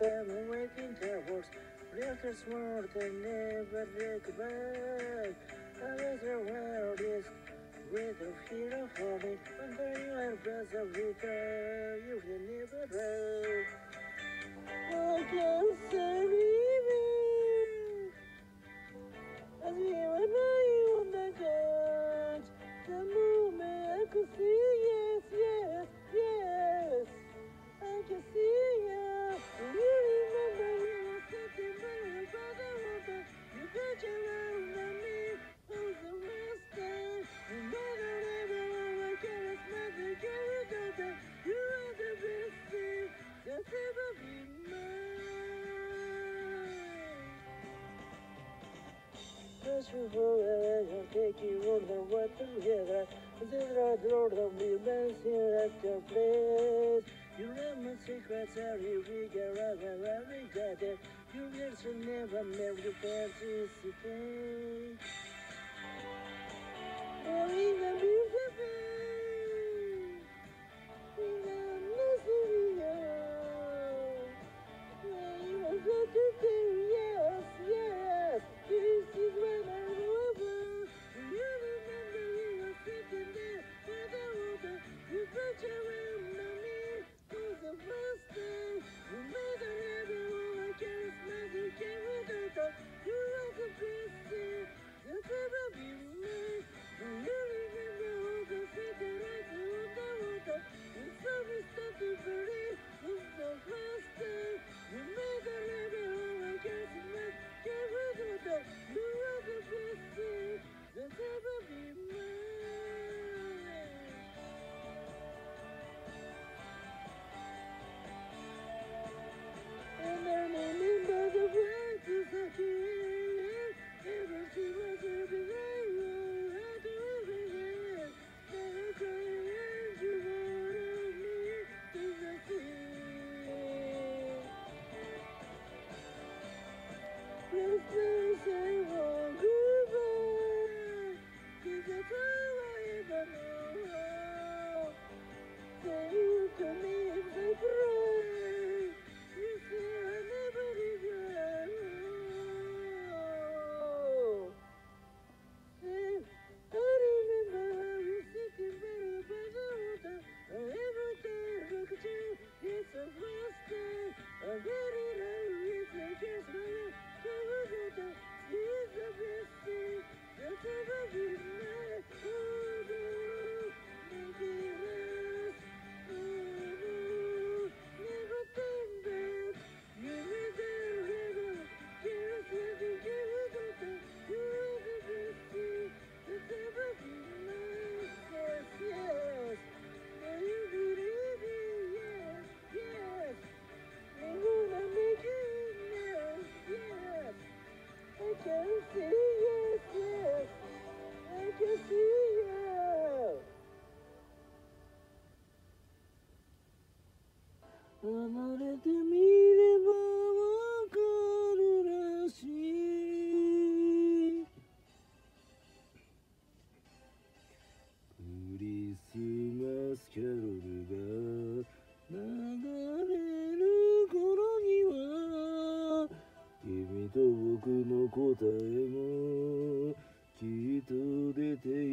I'm waiting towards letters more than never look back. I was aware this breath of hero for me. Under your breath of return, you will never break. I can't save you. As we were lying on the couch, the moment I could see, yes, yes, yes. I can see you. You remember you were sitting by your brother. You put your arm on me. It was the worst time. No matter ever, I can't mother, carry daughter. You are the best thing that's ever been mine. Just before I'll take you on the way together. This road of the best here at your place. You let my secrets out, you figure out where we got it. You just never never participate. Oh, even beautiful. Even listening, you were good to do, yes, yes. This is when I remember. You remember you were sitting there by the water. You put your arm on me. It was the first time. No matter everyone, I can't smile. You came with the you were the best thing that's ever been made. You remember all the cigarettes on the water. And some started to believe it was the first time. No matter everyone, I can't smile. Came with the you were the best thing that's ever been made. And I remember the practice I did. Ever see myself as I was. I do everything. Never crying you wanted me to succeed. This place I won't goodbye. 'Cause that's all I ever know. Say you to me if I cry. You say I never regret. Say, I remember how you sitting better by the water. Every day I look at you, it's the first day. I get it out, it's like it's my water. It's the best thing that's ever been made. Oh, no, maybe less. Never think back. You made the river. Give us give us the you are the best thing that's ever been made. Yes, yes. Now you believe it, yes, yes. I'm gonna make it now, yes. I can see, yes, yes. I can see you. 離れてみればわかるらしい。クリスマスキャロルが流れる頃には君と僕の答えもきっと出て